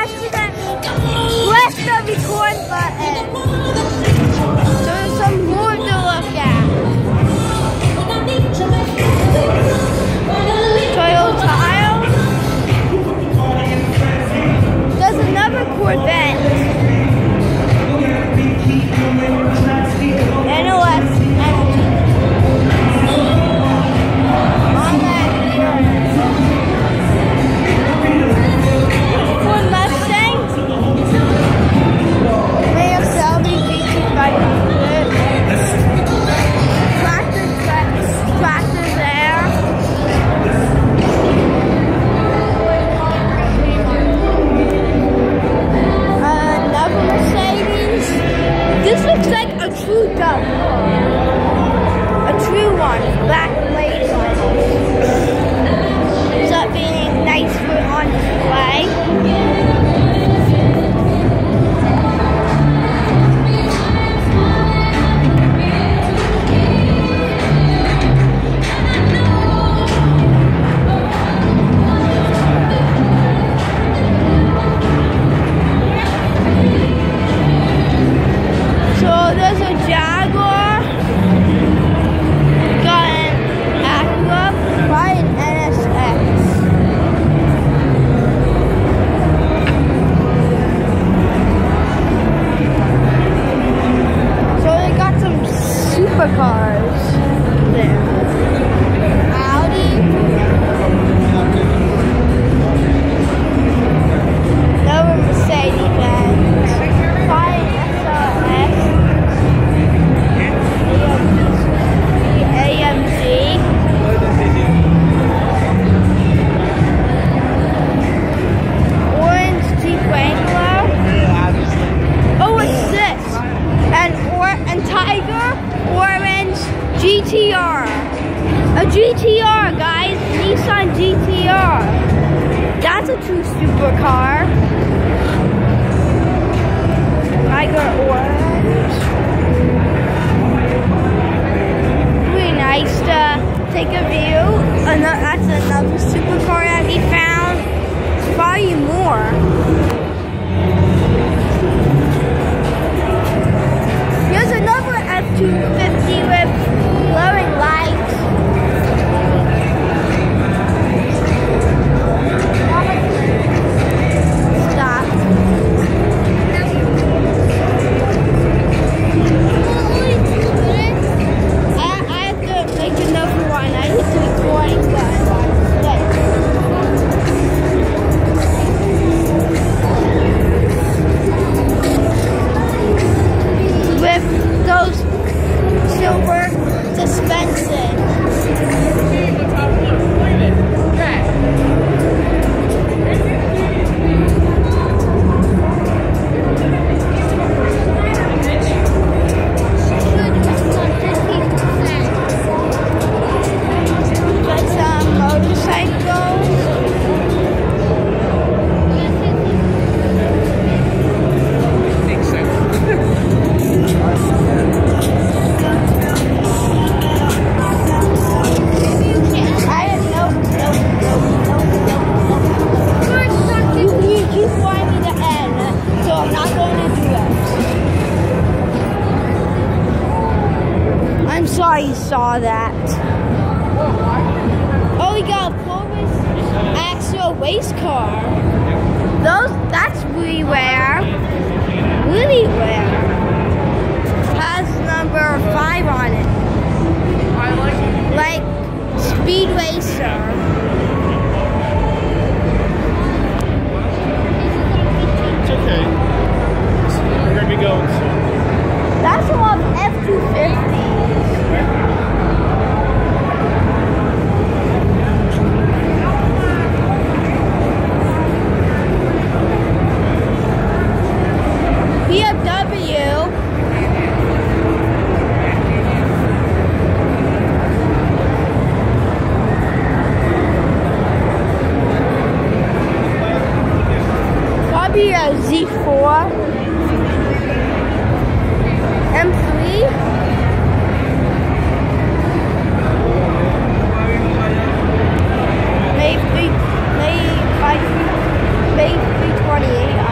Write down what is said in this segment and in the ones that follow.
press the record button. So there's some more to look at. Toyota aisle. There's another Corvette. NOS energy. On that here. Ford Mustang. Mayor Selby GT500. Tractor there. Another Mercedes. This looks like a true dump. A true one. Black lady one. Ends up being nice for on display. So there's a Jaguar, got an Acura, by an NSX. So they got some supercars there. Audi. Another Mercedes-Benz. By an SRX. AMG. Orange Jeep Wrangler. Oh, what's this? And Tiger Orange GTR. A GTR, guys. Nissan GTR. That's a true supercar. Tiger Orange. Really nice to take a view. That's another supercar that we found. There's probably more. Here's another F-250 with glowing lights. Stop. I have to make another one. I hit the recording button. With those silver suspensions. Got some motorcycles. You find me the end, so I'm not going to do that. I'm sorry you saw that. Oh, we got a Polaris Axle race car. That's really rare. Really rare. Has number 5 on it. Like Speed Racer. It's okay. We're going to be going soon. That's a lot of F-250s. BMW. Probably a Z4. M3. Maybe 328.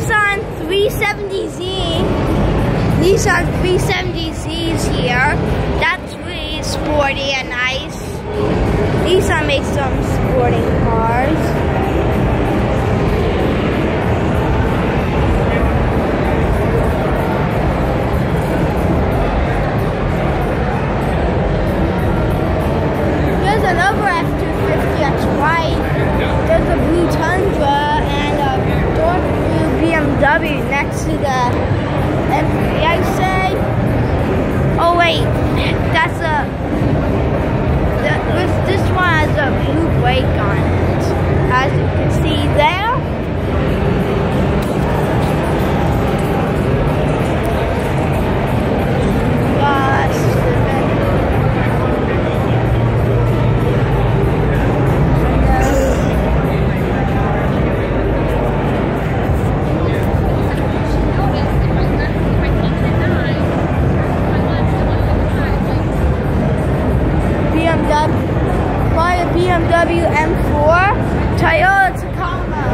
Nissan 370Z. Nissan 370Zs here. That's really sporty and nice. Nissan makes some sporting cars. Another F-250 that's white. There's a blue Tundra and a dark blue BMW next to the M3, I say. Oh wait, that's this one has a blue brake on it, as you can see there. BMW M4, Toyota Tacoma.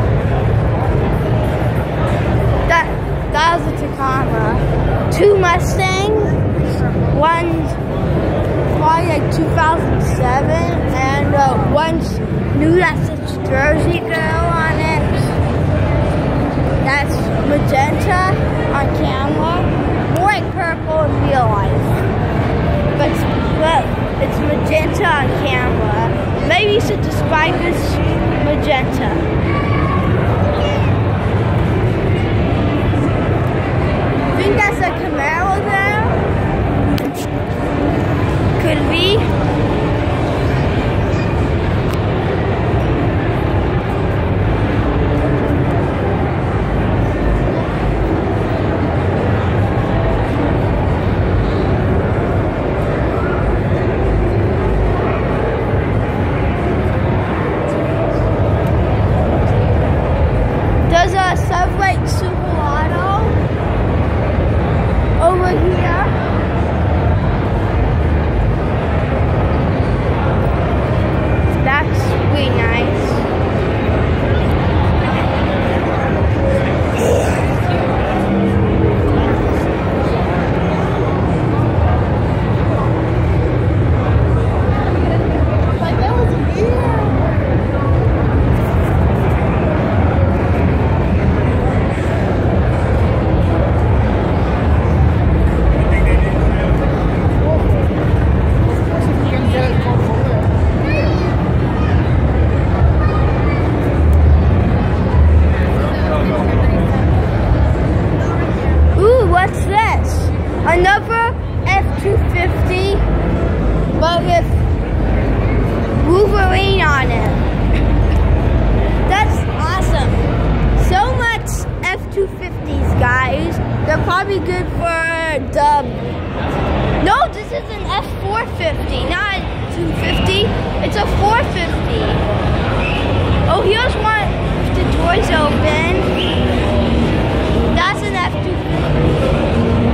That was a Tacoma. Two Mustangs, one's probably like 2007, and one's new that says Jersey Girl on it. That's magenta on camera, more like purple in real life, but it's magenta on camera. Maybe you should describe this magenta. I think that's a Camaro there. Could be. Another F-250, but with Wolverine on it. That's awesome. So much F-250s, guys. They're probably good for the... No, this is an F-450, not a 250. It's a 450. Oh, here's one with the doors open. That's an F-250.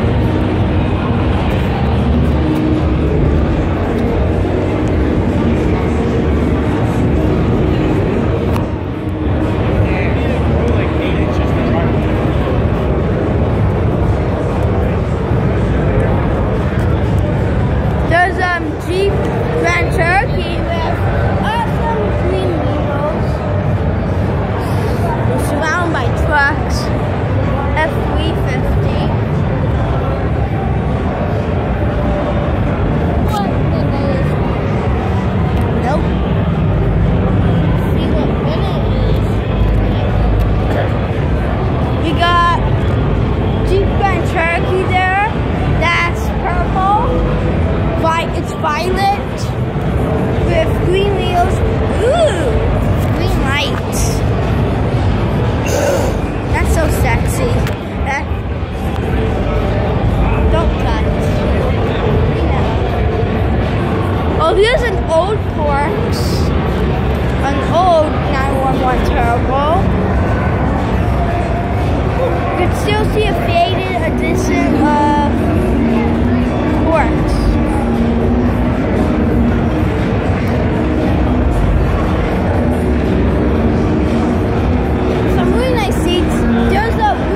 Jeep Grand Cherokee with awesome green wheels. We're surrounded by trucks. F-350. What it is? Nope. See what it is. We got Jeep Grand Cherokee there. That's purple. It's violet with green wheels. Ooh, green lights. That's so sexy. Don't touch. Oh, here's an old Porsche. An old 911 Turbo. You can still see a faded edition of Porsche. Some really nice seats. There's a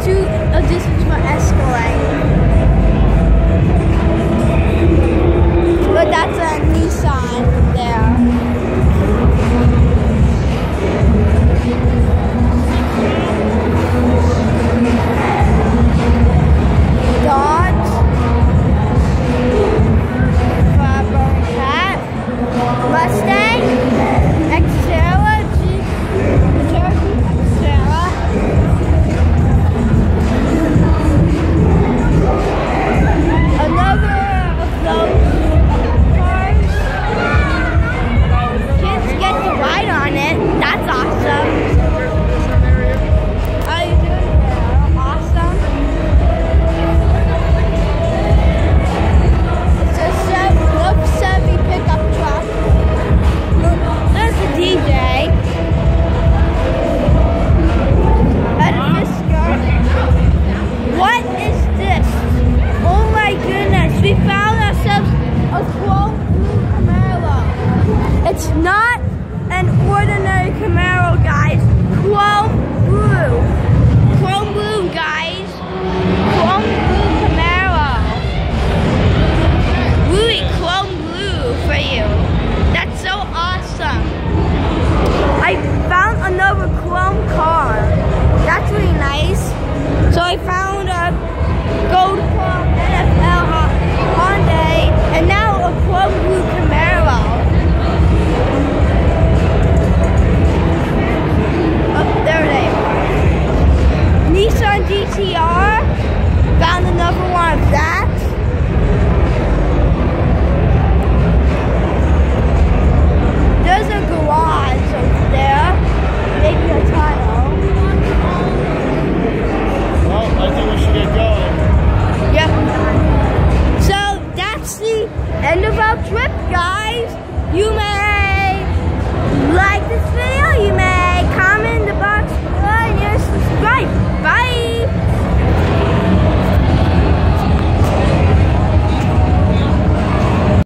two additions for Escalade. But that's a Nissan there. Dodge, Flatbone Cat, Mustang, Xterra, Cherokee Xterra, another of those cars. Kids get to ride on it. That's awesome. How you doing there? Awesome. Chevy pickup truck. There's the DJ. And this skirt. What is this? Oh my goodness, we found ourselves a chrome blue Camaro. It's not an ordinary Camaro, guys. Chrome blue. Chrome blue, guys. Chrome blue Camaro. Really chrome blue for you. That's so awesome. I found another chrome car. That's really nice. So I found a gold chrome NFL Hyundai and now a chrome blue Camaro. Oh, there they are. Nissan GTR. Found another one of that. There's a garage over there, maybe a tunnel. Well, I think we should get going. Yep. So that's the end of our trip, guys. You may